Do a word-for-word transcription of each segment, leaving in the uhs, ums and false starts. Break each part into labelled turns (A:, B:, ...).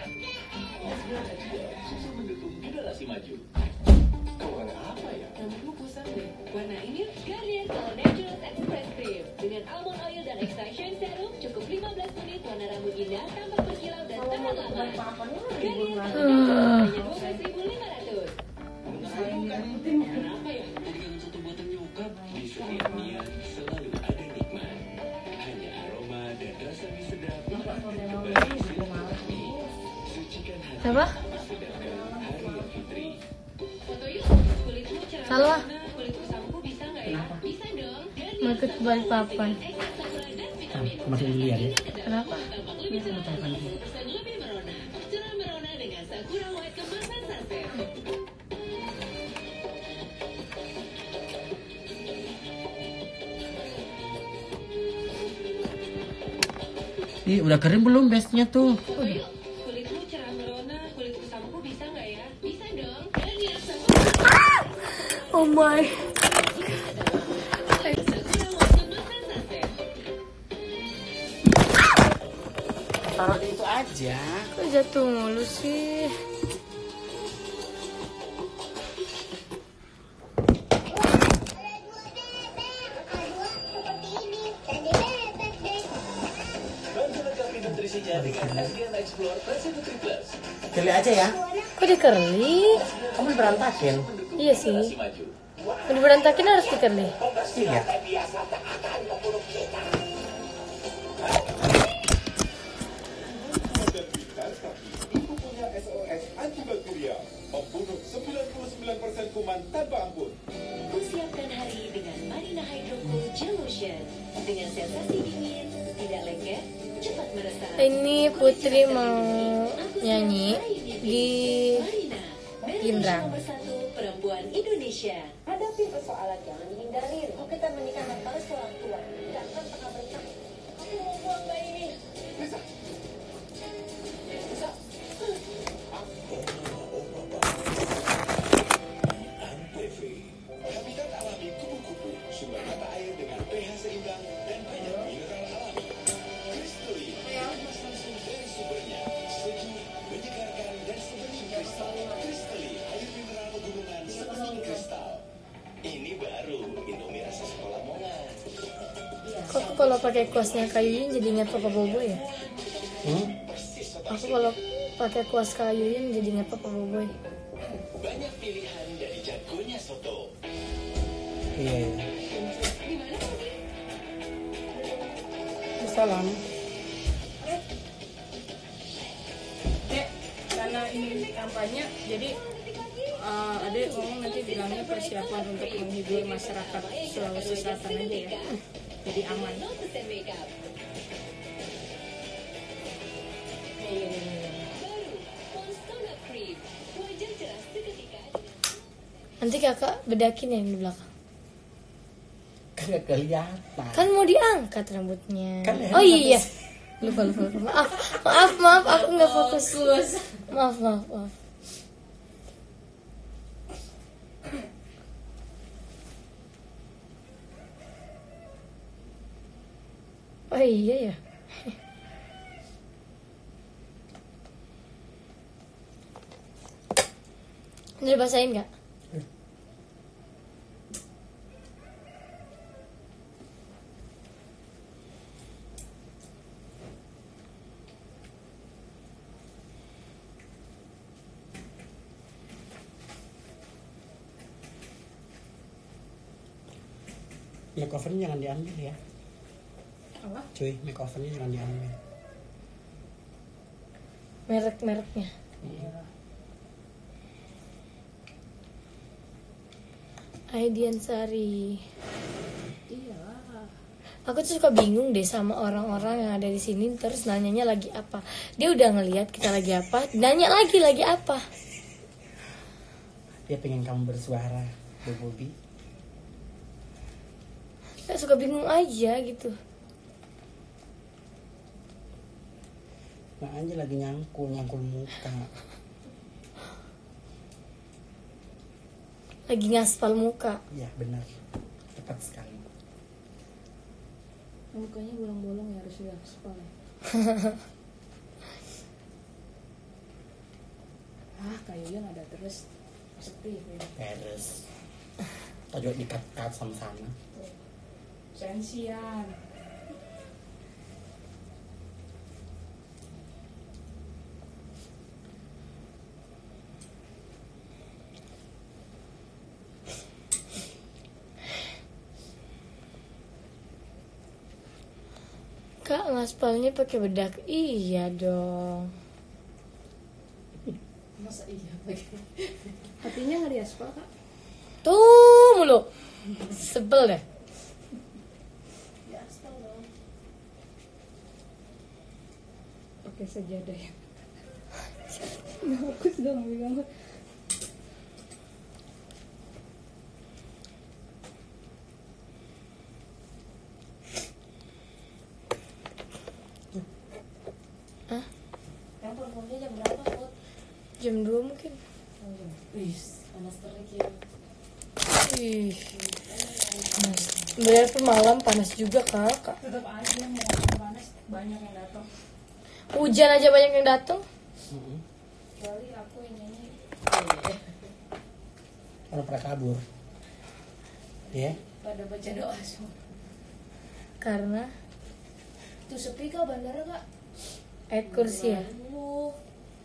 A: Susu mendukung generasi maju. Kau warna apa ya?
B: Rambutmu kusam deh. Warna ini Garnier All Natural Express Cream dengan almond oil dan extraction serum. Cukup lima belas menit, warna rambut indah, tampak berkilau dan tahan lama. Garnier All Natural hanya dua belas ribu lima ratus.
A: Kenapa ya? Dengan satu batang nyokap di setiap niat selalu ada nikmat. Hanya aroma dan rasa mie sedap. Kembali silaturahmi. Sucikan hati.
C: Apa?
A: Sedangkan hari yang fitri.
B: Foto yuk. Kulitmu cerah.
C: Salah.
B: Kulitku sampo bisa nggak ya? Bisa dong.
C: Mau ikut ke Balikpapan.
D: Masih dilihat ya.
C: Kenapa?
B: Tampak lebih cerah. sepuluh persen lebih merona. Cerah merona dengan Sakura White kemasan sunset.
D: Ih, udah kering belum bestnya tuh?
B: Foto yuk. Kulitmu cerah merona. Kulitku sampo bisa nggak ya? Bisa dong. Garnier Sakura.
C: Oh my.
D: Taruh di itu aja.
C: Kok jatuh mulu sih?
A: Bantu lengkapi nutrisinya dengan S G N Explore versi Nutri Plus.
D: Kali aja ya.
C: Kok dikerli?
D: Kamu berantakin.
C: Iya sih.
A: Generasi maju.
C: Kalau berantakin harus dikerli.
D: Iya.
E: Ibu punya S O S antibakteria, membunuh sembilan puluh sembilan persen kuman tanpa ampun.
B: Persiapkan hari dengan Marina Hydro Cool Gel Lotion. Dengan sensasi dingin, tidak lengket, cepat meresap.
C: Ini Putri mau nyanyi di
B: Marina, merek
C: Indrang.
B: nomor satu perempuan Indonesia.
F: Hadapi persoalan jangan dihindari. Kalau kita menikah kali seorang tua, tidak akan pernah bertanya. Aku mau buang bayi ini.
E: Bisa. Bisa. Antv, habitat alami kupu-kupu, sumber mata air dengan pH seimbang dan banyak mineral alami. Crystally, emas langsung dari sumbernya, sejuk, menyegarkan dan sebening kristal. Crystally, air mineral pegunungan sebening kristal. Ini baru Indomie rasa sekolah mongan.
C: Kok aku kalau pakai kuasnya kayuin jadi ingat Papa Bobo ya?
D: Hmm?
C: Aku kalau pakai kuas kayuin jadi ingat Papa Bobo.
A: Banyak pilihan dari jagonya soto.
D: Iya. Salam.
G: Dek, karena ini kampanye, jadi uh, adek ngomong nanti bilangnya persiapan untuk menghibur masyarakat Sulawesi Selatan aja ya, jadi aman.
C: Nanti kakak bedakin yang di belakang.
D: Kagak kelihatan.
C: Kan mau diangkat rambutnya.
D: Kan
C: Oh iya. Lupa, lupa, lupa. Maaf, maaf, maaf. Aku nggak fokus. Maaf, maaf, maaf. Oh iya ya. Ini dibasahin nggak?
D: Makeovernya jangan diambil ya.
G: Apa?
D: Cuy, makeovernya jangan diambil.
C: Merek-mereknya.
D: Iya.
C: Aidian Sari.
G: Iya.
C: Aku tuh suka bingung deh sama orang-orang yang ada di sini terus nanyanya lagi apa. Dia udah ngelihat kita lagi apa, nanya lagi lagi apa.
D: Dia pengen kamu bersuara, Bu Bobi.
C: Kayak suka bingung aja gitu.
D: Nah aja lagi nyangkul, nyangkul muka.
C: Lagi ngaspal muka.
D: Iya benar, tepat sekali.
G: Mukanya bolong-bolong ya, harus diaspal ya. ah kayunya ada terus sepi gitu.
D: Terus kita juga dikat-kat sama sana.
G: Sensian.
C: Kak, ngaspalnya pakai bedak. Iya dong.
G: Masa iya pakai? Hatinya nggak diaspal kak?
C: Tuh mulu. Sebel deh.
G: Diaspal dong. Oke sajadah ya. Bagus dong bilang.
C: Hah?
F: Yang performnya jam berapa, Put?
C: Jam dua mungkin.
F: Wih, panas terik ya.
C: Ih. Panas. Berarti malam panas juga kakak.
G: Tetap aja mau ngomong panas banyak yang datang.
C: Hujan aja banyak yang datang.
D: Mm-mm.
G: Kecuali aku yang nyanyi.
D: Orang pada kabur. Ya.
G: Pada baca doa semua.
C: Karena
G: Tuh sepi kak bandara kak.
C: ayat kursi ya.
G: Aduh.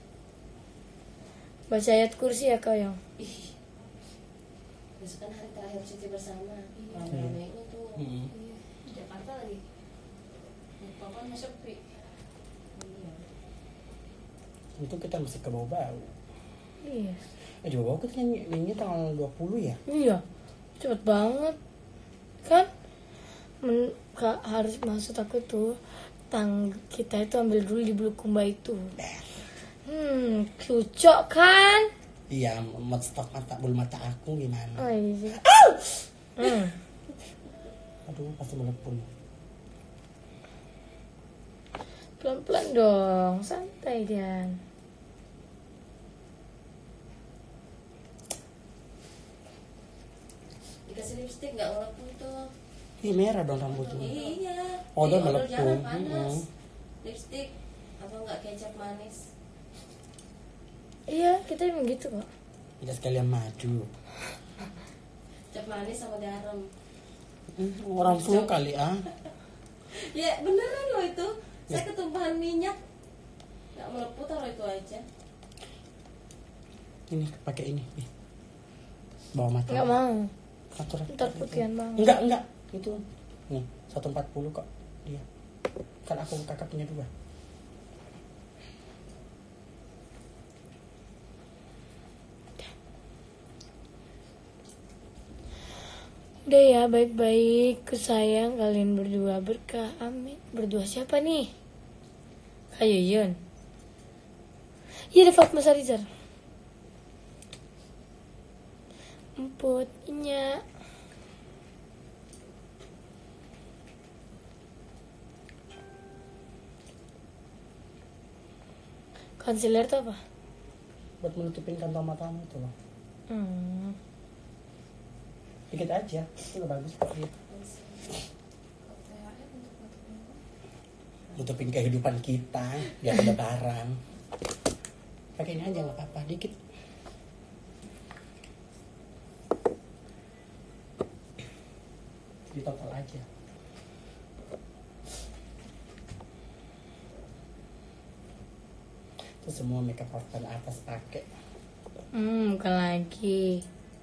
C: Baca ayat kursi ya kau yang.
F: Ih. Besok kan hari terakhir cuti bersama.
G: Iya.
F: Ramai-ramainya tuh.
D: Mm-mm.
G: Iya. Jakarta lagi. Papan masih sepi.
F: Iya.
D: Itu kita masih ke bau-bau.
C: Iya.
D: Eh di bau kita nyanyi, nyanyi tanggal dua puluh ya.
C: Iya. Cepet banget. Kan? Men, kak, harus maksud aku tuh tang kita itu ambil dulu di Bulukumba itu. Hmm, cucok kan?
D: Iya, mat stok mata bulu mata aku gimana?
C: Oh iya. Hmm.
D: Aduh, pasti melepun.
C: Pelan-pelan dong, santai Dian.
F: Dikasih lipstick nggak ngelepun tuh.
D: Ih, merah dong rambutnya.
F: Iya.
D: Oh,
F: Di
D: udah
F: odol
D: melepun.
F: jangan panas.
D: Mm-mm.
F: Lipstick atau nggak kecap manis.
C: Iya, kita emang gitu kok.
D: Kita sekalian maju.
F: Kecap manis sama garam.
D: Hmm, orang flu kali ah.
F: Ya beneran loh itu. Saya ketumpahan minyak. Nggak melepuh taruh itu aja.
D: Ini pakai ini. Nih. Bawa mata.
C: Nggak mau.
D: Atur.
C: Ntar putihan banget.
D: Enggak, enggak. Itu. Nih, seratus empat puluh kok dia. Kan aku kakak punya dua.
C: Udah ya, baik-baik. Ku sayang kalian berdua berkah. Amin. Berdua siapa nih? Kak Yuyun. Iya, ada Fatma Sarizar. Emput, Inya. Concealer tuh apa?
D: Buat menutupin kantong matamu itu loh.
C: Hmm.
D: Dikit aja. Itu udah bagus kok dia. Nutupin kehidupan kita, biar ada barang. Pakai ini aja nggak apa-apa, dikit. Di total aja. Itu semua makeup papan atas pakai.
C: Hmm, bukan lagi.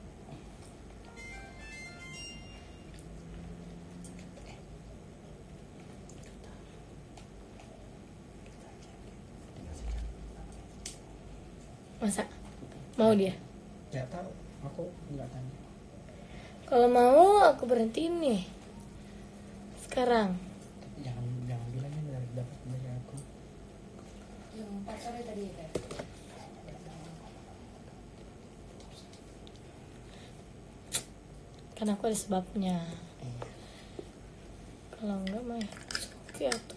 C: Masa? Mau dia?
D: Nggak tahu, aku nggak tanya.
C: Kalau mau aku berhentiin nih. Sekarang.
D: Tapi jangan jangan bilangnya dari dapat dari aku.
F: Yang empat sore tadi ya Kak?
C: Karena aku ada sebabnya. Kalau enggak mah ya, oke atuh.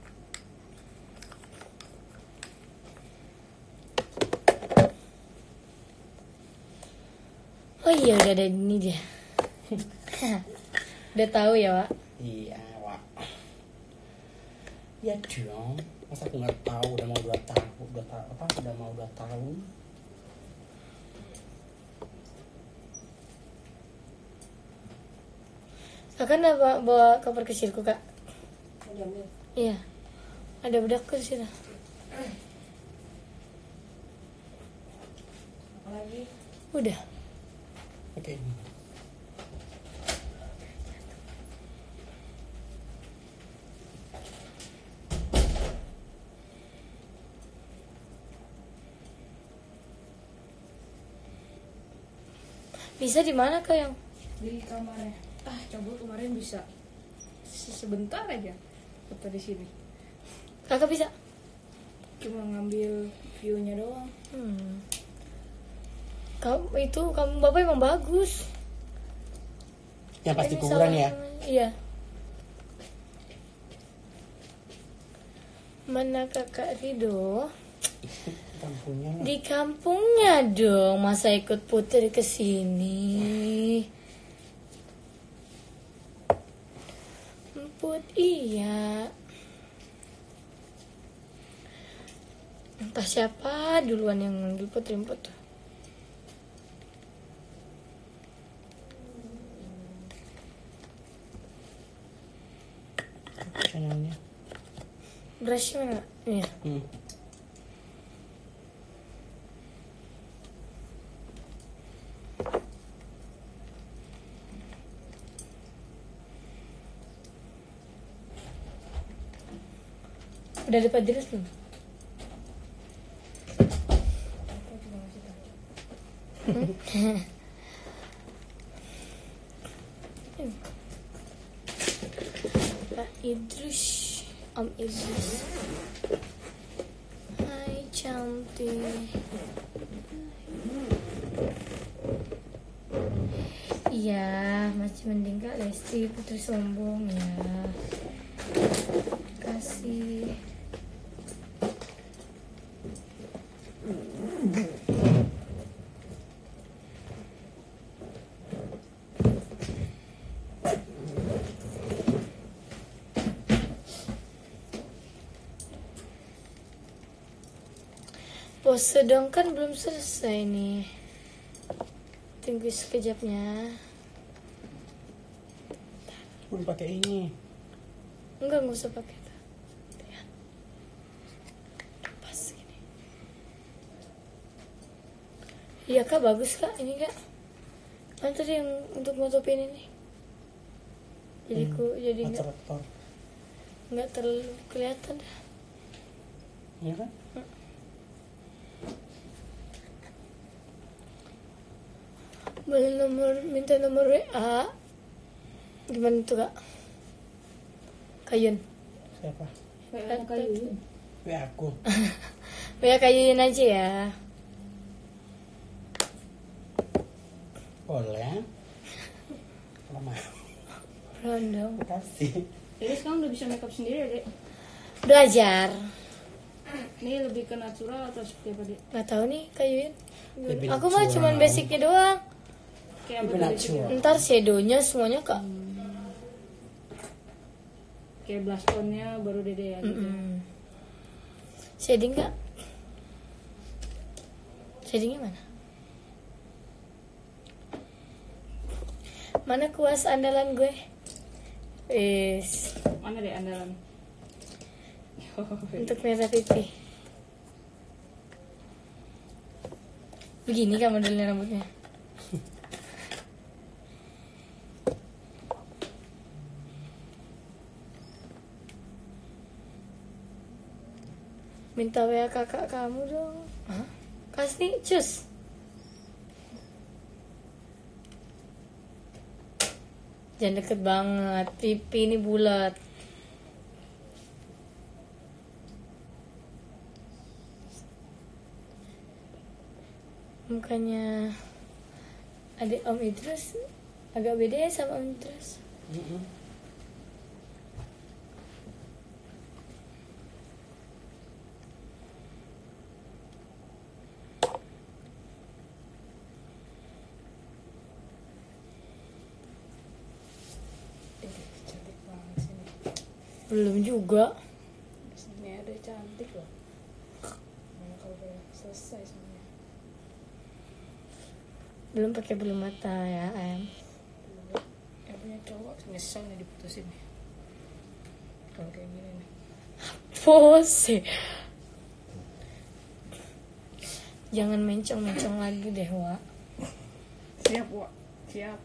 C: Oh iya, udah ada ini dia. Udah tahu ya, Wak?
D: Iya, Wak. Ya dong. Masa aku nggak tahu udah mau dua tahun, udah tahu apa? Udah mau dua tahun.
C: Kakak nggak bawa, bawa koper kecilku kak?
F: Udah ambil.
C: Iya. Ada bedakku di sini.
F: Apa lagi?
C: Udah.
D: Pakai ini.
C: Bisa di mana kak yang?
G: Di kamarnya. Ah, coba kemarin bisa sebentar aja foto di sini.
C: Kakak bisa?
G: Cuma ngambil view-nya doang.
C: Hmm. Kamu itu kamu bapak emang bagus.
D: Yang pasti
C: Ini
D: kuburan
C: sama-
D: ya.
C: Iya. Mana kakak Rido?
D: Kampungnya lah.
C: Di kampungnya dong, masa ikut Putri ke sini. Put iya. Entah siapa duluan yang manggil Putri Emput tuh.
D: Channelnya.
C: Brush mana? Iya.
D: Hmm.
C: Udah dapat jelas belum? Pak Idris, Om Idris. Hai cantik. Iya, masih mending Kak Lesti Putri sombong ya. Kasih. Pose dong kan belum selesai nih. Tunggu sekejapnya.
D: Pun pakai ini.
C: Enggak, nggak usah pakai itu. Ya. Pas gini. Iya kak, bagus kak ini kak. Kan tadi yang untuk nutupin ini. Jadi
D: Hmm,
C: ku jadi nggak
D: Motor-motor.
C: nggak terlalu kelihatan dah.
D: Iya kan?
C: Boleh nomor minta nomor W A. Gimana tuh kak? Kayun.
D: Siapa?
G: Kayak kayu.
D: W aku.
C: W A Kayun aja ya.
D: Boleh. Kalau mau.
C: Rondong.
D: Kasih.
G: Jadi sekarang udah bisa makeup sendiri ya, Dek?
C: Belajar.
G: Ini lebih ke natural atau seperti apa, Dek?
C: Nggak tahu nih Kayun.
D: Lebih
C: Aku mah
D: natural.
C: cuman basicnya doang.
G: Kayak
D: Lebih
G: apa tuh
D: natural.
G: basicnya?
C: Ntar shadownya semuanya kak.
G: Kayak blush tone-nya baru Dede ya gitu.
C: Mm-mm. Shading kak? Shadingnya mana? Mana kuas andalan gue? Wis,
G: Mana deh andalan?
C: untuk merah pipi. Begini kan modelnya rambutnya. Minta W A kakak kamu dong. Hah? Kasih, cus. Jangan deket banget, pipi ini bulat. Mukanya adik Om Idris agak beda ya sama Om Idris.
D: Mm-mm.
G: Cantik banget sini.
C: Belum juga.
G: Sini ada cantik loh. Mana kalau udah selesai semuanya.
C: belum pakai bulu mata ya ayam.
G: Yang punya cowok nyesel nih diputusin nih. Kalau kayak gini nih.
C: Pose. Jangan mencong-mencong lagi deh, Wak.
G: Siap, Wak. Siap.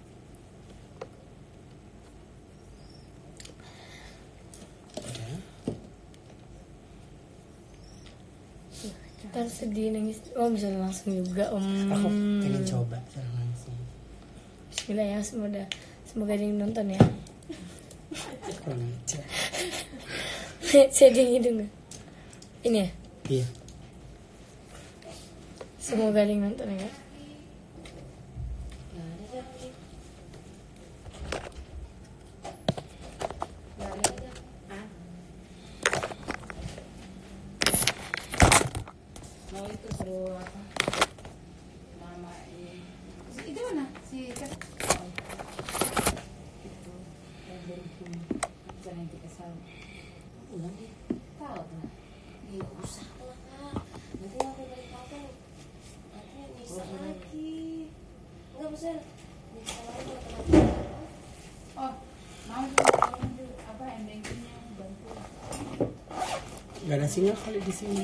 D: Udah.
C: Ntar sedih nangis. Oh bisa langsung juga om.
D: Aku pengen coba secara langsung.
C: Bismillah ya, semoga semoga ada yang nonton ya.
D: Kurang aja.
C: Sedih hidung gak? Ini ya?
D: Iya.
C: Semoga ada yang nonton ya.
G: Mau itu suruh apa? Mama ini. Itu mana? Si Kat. Oh. Itu. Yang dari sini. Bisa nanti kesal. Ulang deh. Tahu lah.
F: Ya usah lah kak, nanti aku balik kapan? Nanti nyisa lagi. Enggak bisa nyisa lagi teman-teman.
G: Oh, mau juga apa endingnya bantu.
D: Gak ada sinyal kali di sini.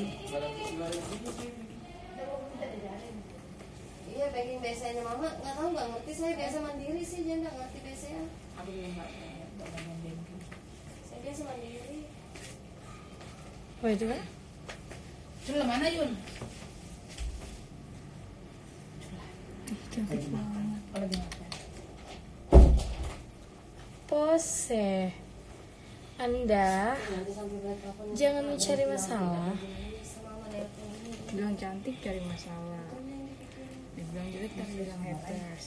F: Iya baking B C-nya mama nggak tahu nggak ngerti, saya biasa mandiri sih, dia nggak ngerti B C-nya.
G: Aku belum pakai badan banking.
F: Saya biasa mandiri.
C: Oh itu kan?
G: Cula mana Yun?
C: Cantik banget.
G: Oh lagi makan.
C: Pose. Anda
F: Nanti sampai balik kapan?
C: jangan mencari masalah.
F: Sama mama nelpon ini.
G: Bilang cantik cari masalah. Dibilang jelek tapi bilang haters.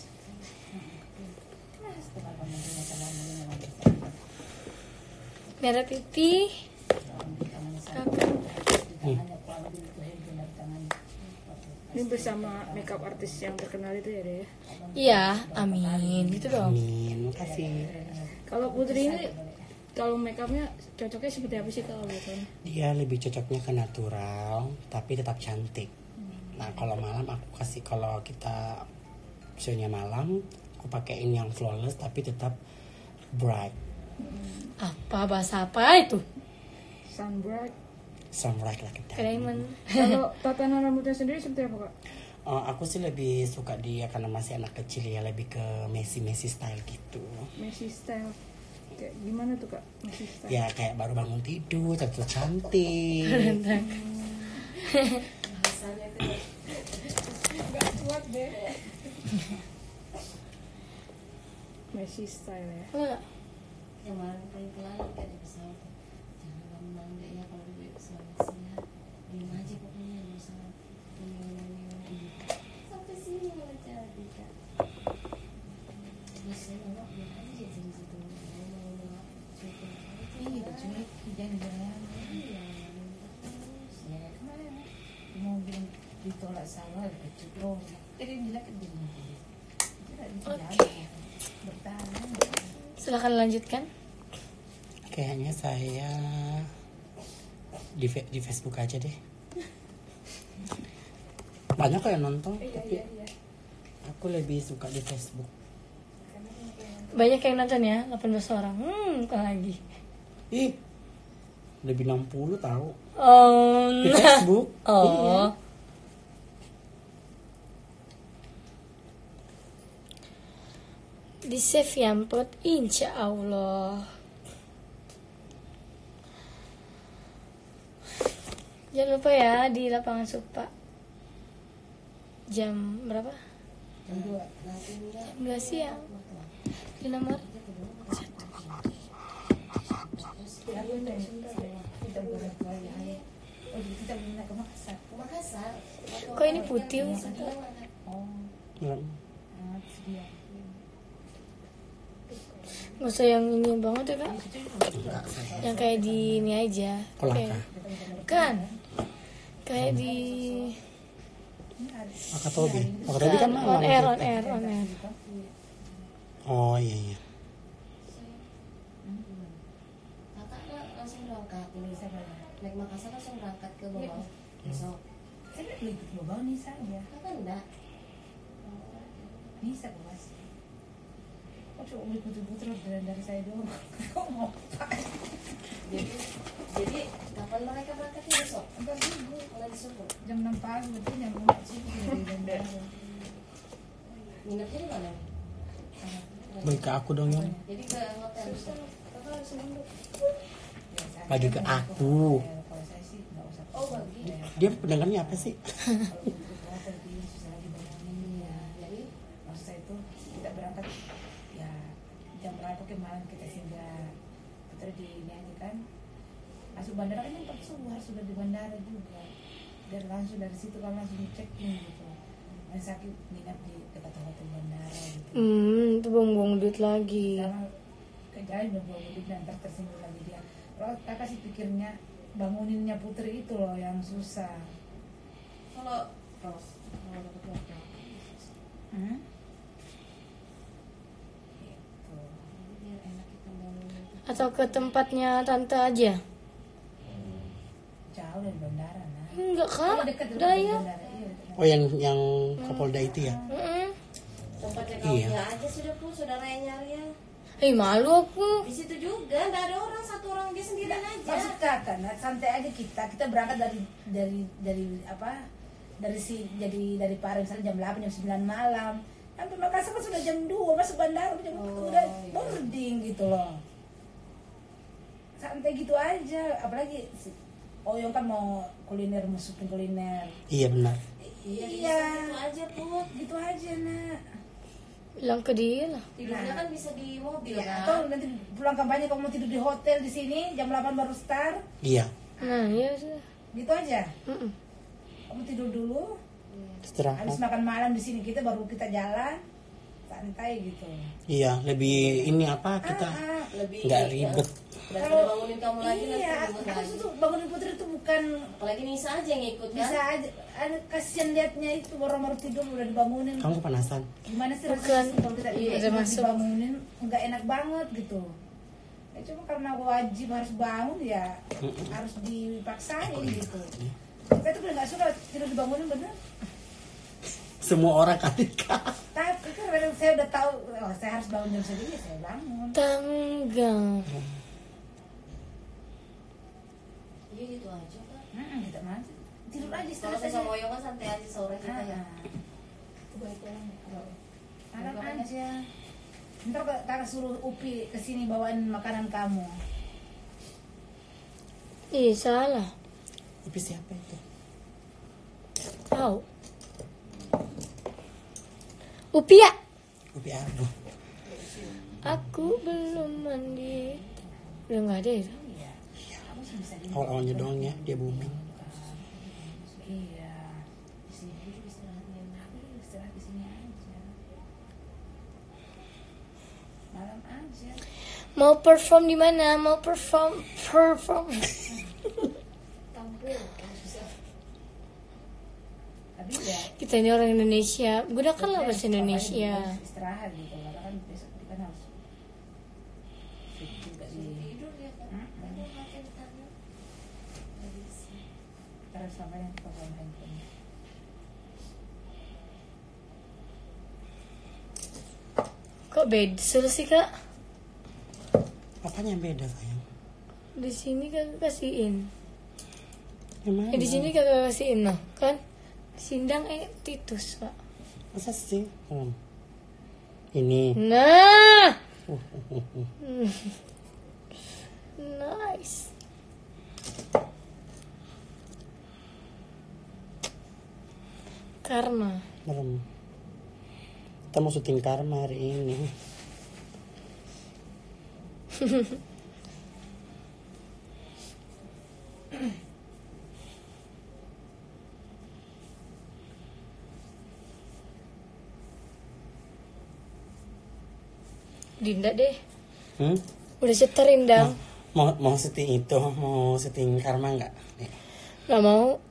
C: Merah pipi. Kakak.
G: Ini bersama makeup artis yang terkenal itu ya deh.
C: Iya, amin. Gitu dong.
D: Amin, makasih.
G: Kalau Putri ini kalau makeupnya cocoknya seperti apa sih kalau biasanya?
D: Dia lebih cocoknya ke natural, tapi tetap cantik. Nah kalau malam aku kasih, kalau kita shownya malam, aku pakein yang flawless tapi tetap bright,
C: Apa bahasa apa itu?
G: Sunbright.
D: sunbright lah kita.
C: Diamond.
G: Kalau tatanan rambutnya sendiri seperti apa kak?
D: Oh, aku sih lebih suka dia karena masih anak kecil ya, lebih ke Messi Messi style gitu.
G: Messi style. Kayak gimana tuh kak? Messi style.
D: Ya kayak baru bangun tidur, tetap cantik.
F: Bahasanya itu
G: Gak kuat deh. Messi style ya.
C: Enggak.
F: yang malam paling pelan kayak di pesawat. Jangan lama enggak ya kalau di pesawat sih ya. Diam aja pokoknya di pesawat. Ini sampai sini malah jadi kak. Terus saya nggak biar aja jadi situ. Mau mau syuting. Ini cuy, jangan-jangan. Iya. Ya kemarin mau bilang ditolak salah kecil. Tadi bilang ke dia.
C: Oke. Silakan lanjutkan.
D: Kayaknya saya di, fe- di Facebook aja deh. Banyak kayak nonton, tapi aku lebih suka di Facebook.
C: Banyak yang nonton ya, delapan belas orang. Hmm, apa lagi?
D: Ih, lebih enam puluh tahu
C: Oh,
D: di Facebook.
C: oh.
D: Iya.
C: Di save ya ampun, insya Allah. Jangan lupa ya di lapangan Supa. Jam berapa?
F: Jam dua. Nanti enggak.
C: Jam dua siang. Di nomor
F: Makassar.
C: kok ini putih?
D: Belum.
C: Nggak usah yang ini banget ya kak. Yang kayak di ini aja.
D: Kolaka.
C: Kayak- Kan? Kayak di
D: Wakatobi. Wakatobi kan malam.
C: on air, on air, on air.
D: Oh iya iya.
F: Kakak kan langsung berangkat ini saya naik Makassar langsung berangkat ke bawah besok. Saya ikut bawah nih saya. Kakak enggak.
H: Bisa kok mas. Kok cuma beli putri-putri dari, dari saya doang. Kok mau apa?
F: Jadi jadi kapan mereka berangkatnya besok?
H: Entar minggu.
F: Kalau disuruh.
H: Jam enam pagi berarti jam empat sih dari bandara.
F: Nginepnya di mana?
D: Bagi ke aku dong yang
F: Jadi ke hotel. Kakak harus nunduk.
D: bagi ke aku.
H: Kalau saya sih nggak usah.
F: Oh bagi.
D: Dia pendengarnya apa sih?
H: Kalau untuk hotel di susah lagi bangunin ya.
F: Jadi
H: Maksud saya itu kita berangkat ya jam berapa ke malam kita singgah putri di ini aja kan. Masuk bandara kan empat subuh harus sudah di bandara juga. Dan langsung dari situ kan langsung check in gitu. Yang sakit nginap di dekat hotel bandara gitu.
C: Hmm, itu buang-buang duit lagi.
H: Sama kerjaan udah bawa duit dan ntar tersinggung lagi dia. Kalau kakak sih pikirnya banguninnya putri itu loh yang susah.
F: kalau kalau kalau dapat waktu.
H: Hmm?
F: Biar enak kita bangun.
C: Atau ke tempatnya tante aja?
H: Jauh dari bandara nah.
C: Enggak kak,
H: Oh, dekat dekat
C: Daya.
H: bandara. Iya, dekat.
D: Oh yang yang Kapolda itu ya?
C: Mm-mm.
F: Tempatnya
D: Iya.
F: kau aja sudah pun saudara yang nyari ya.
C: Eh malu aku.
F: Di situ juga nggak ada orang, satu orang dia sendirian aja.
H: Maksud kakak, nah, santai aja kita. Kita berangkat dari dari dari apa? Dari si jadi dari Pare misalnya jam delapan jam sembilan malam. Sampai Makassar kan sudah jam dua masuk bandara jam
F: Oh,
H: udah
F: iya.
H: boarding gitu loh. Santai gitu aja, apalagi si Oyong kan mau kuliner masukin kuliner.
D: Iya benar.
F: Iya,
H: Iya.
F: gitu aja Put.
H: Gitu aja nak.
C: Bilang ke dia lah.
F: Tidurnya kan bisa di mobil
H: Iya,
F: kan.
H: atau nanti pulang kampanye kamu mau tidur di hotel di sini jam delapan baru start.
D: Iya.
C: Nah iya sudah.
H: Gitu aja.
C: Mm-mm.
H: Kamu tidur dulu.
D: Istirahat.
H: Habis makan malam di sini kita baru kita jalan santai gitu.
D: Iya, lebih ini apa kita
H: Ah, ah.
F: Lebih
D: nggak
F: ya.
D: ribet.
F: Daripada bangunin kamu lagi nanti
H: Iya,
F: ribut
H: aku
F: lagi.
H: tuh bangunin putri itu bukan
F: Apalagi Nisa aja yang ikut kan.
H: bisa aja. Ada kasihan liatnya itu baru baru tidur udah dibangunin.
D: Kamu kepanasan?
H: Gimana sih
C: Bukan.
H: rasanya kalau kita
C: Iya,
H: tidur
C: ada masuk.
H: dibangunin nggak enak banget gitu. Ya, cuma karena wajib harus bangun ya harus dipaksain gitu. Kita tuh nggak suka tidur dibangunin bener.
D: Semua orang kali kak.
H: Tapi karena saya udah tahu, oh, saya harus bangun jam segini, saya bangun.
C: Tanggal.
F: Iya gitu aja kan.
H: Hmm, kita mati. Tidur aja
F: Kalau
H: setelah
F: saya
H: saya.
F: sama Oyong kan santai aja sore kita ya.
H: Malam aja. Ntar kak- kakak suruh Upi kesini bawain makanan kamu.
C: Ih salah.
D: Tapi siapa itu?
C: Tahu. Upia.
D: Upi Ardo.
C: Aku belum mandi. Udah nggak ada ya?
H: Kamu sih bisa di
D: Awal-awalnya doang ya, dia booming.
H: Iya. Di sini dulu istirahatnya. Aku istirahat di sini aja. Malam aja.
C: Mau perform di mana? Mau perform perform.
F: Tampil.
H: Tapi ya.
C: Kita ini orang Indonesia. Gunakanlah bahasa Indonesia.
H: Harus istirahat gitu. Karena kan besok kita kan harus fit juga di.
F: Tidur ya kan.
H: Hmm.
F: Aduh pakai di tangan. Nggak bisa.
H: Kita harus sampaikan ke program handphone.
C: Kok beda sih kak?
D: Apanya yang beda sayang?
C: Di sini kagak kasihin.
D: Yang mana?
C: Eh, di sini kagak kasihin noh kan? Sindang eh Titus kak.
D: Masa sih? Hmm. Ini.
C: Nah,
D: Uh, uh, uh, uh.
C: nice. Karma.
D: Merem. Kita mau syuting Karma hari ini.
C: Dinda deh.
D: Hmm?
C: Udah seterin dang.
D: Mau mau syuting itu, mau syuting Karma nggak? Nih.
C: Gak mau.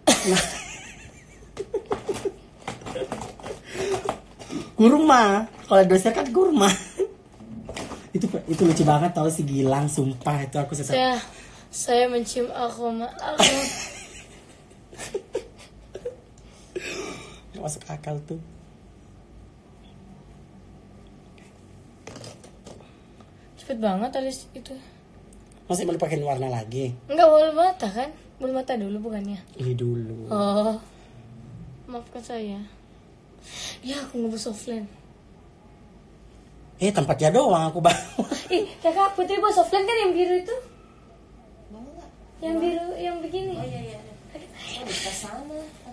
D: Kurma. Kalau dosen kan kurma. itu itu lucu banget tau si Gilang, sumpah itu aku sesat.
C: Saya saya mencium aroma aku.
D: Nggak masuk akal tuh.
C: cepet banget alis itu.
D: Masih mau dipakein warna lagi?
C: Enggak, bulu mata kan? Bulu mata dulu bukannya?
D: Ini dulu.
C: Oh, maafkan saya. Ya, aku ngebus offline.
D: Eh, tempatnya doang aku bawa.
C: Ih, kakak Putri bos offline kan yang biru itu?
F: Mau nggak?
C: Yang biru, yang begini.
F: Oh iya iya. Oh di sebelah sana. Oh.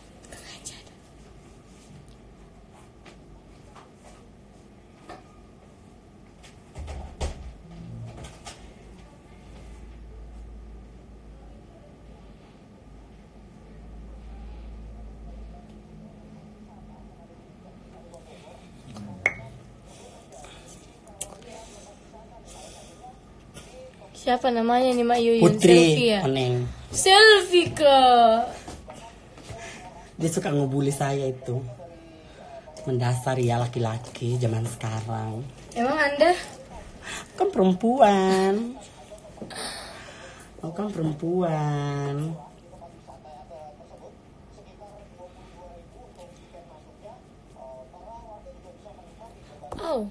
C: Siapa namanya nih Mak Yuyun?
D: Putri,
C: Selfie ya?
D: Oneng.
C: Selfie kak.
D: Dia suka ngebully saya itu. Mendasar ya laki-laki zaman sekarang.
C: Emang Anda?
D: Kan perempuan. Aku kan perempuan.
C: Oh.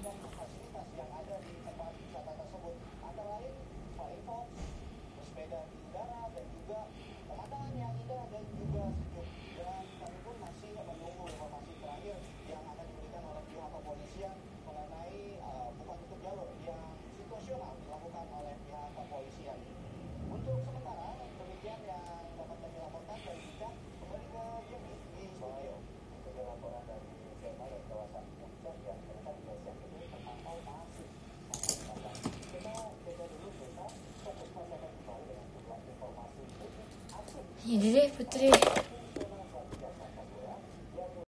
C: Jadi deh Putri.